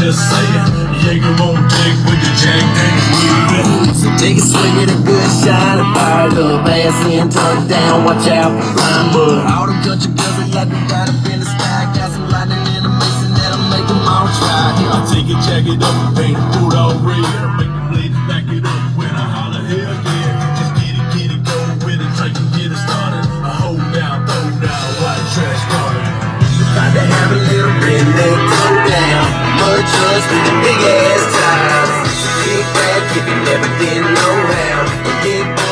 just saying. Jaeger on deck with the Jack Daniels. So take a swing at a good shot and fire it up. Ass in, tuck down, watch out for flying mud. All them country girls, they like me right up in the sky. Got some lightning in the mason that'll make them all try. I take it, jack it up, and paint it boot all red. I make the ladies back it up when I holler, hell yeah. Just get it, go with it, take it, get it started. I hold down, throw down, white trash garden. About to have a little redneck throw down. Mud trucks with the big ass tires. Kick back if you never did know how. Get back.